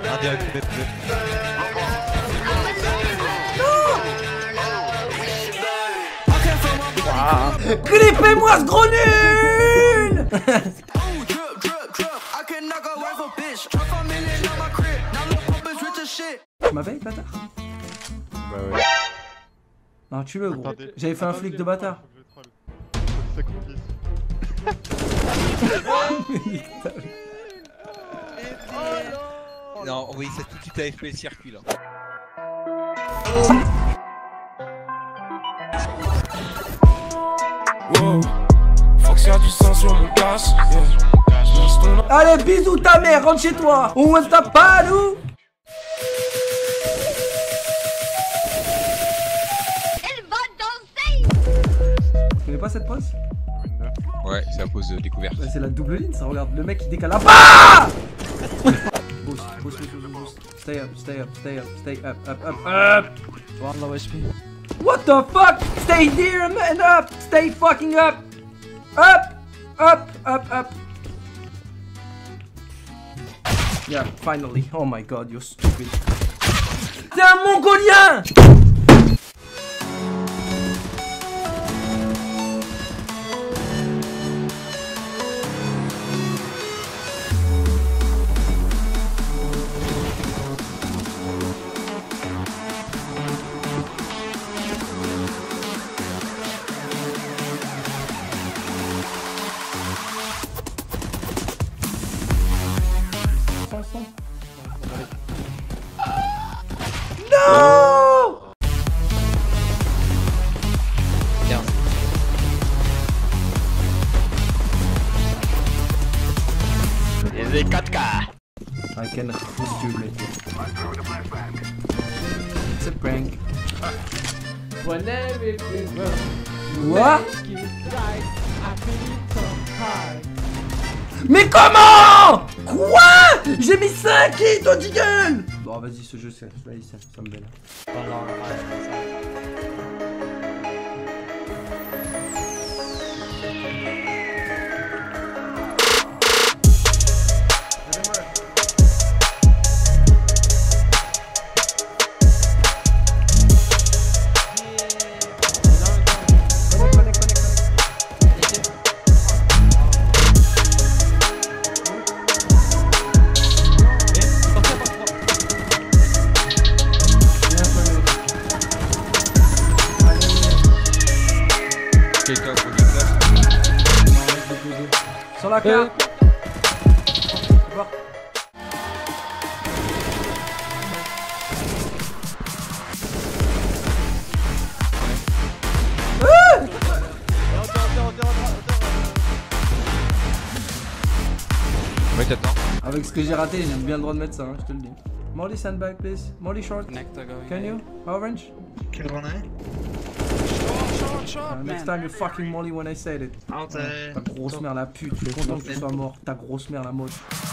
Indirect, Clippez-moi ce gros nul. Tu m'avais, bâtard? Bah ouais. Non, tu le gros. J'avais fait un flic de bâtard. Non, oui, ça tout de suite AFP le circuit là. Wow. Faut que ça du sang sur mon casse. Allez, bisous ta mère, rentre chez toi. On va ta palou. Elle va danser. Tu connais pas cette pause? Ouais, c'est la pause découverte. Bah, c'est la double ligne, ça regarde. Le mec il décale là. Ah. Boost, boost, boost, boost, boost. Stay up, stay up, stay up, stay up, up, up, up. One low HP. What the fuck? Stay there, man, up. Stay fucking up. Up, up, up, up. Yeah, finally. Oh my god, you're stupid. C'est un mongolien. No! Les 4K. I can boost you later. It's a prank. What? Mais comment? Quoi? J'ai mis 5 hits au Deagle. Bon vas-y, ce jeu c'est ça me belle. Quelqu'un pour des places. Sur la carte. Ouais, t'attends. Avec ce que j'ai raté, j'ai bien le droit de mettre ça, hein, je te le dis. Molly sandbag please. Molly short. Can you? Orange? Next time you fucking Molly when I said it. Ta grosse mère la pute, je suis content que tu sois mort. Ta grosse mère la moche.